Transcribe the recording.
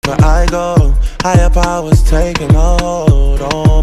Where I go, higher powers taking a hold on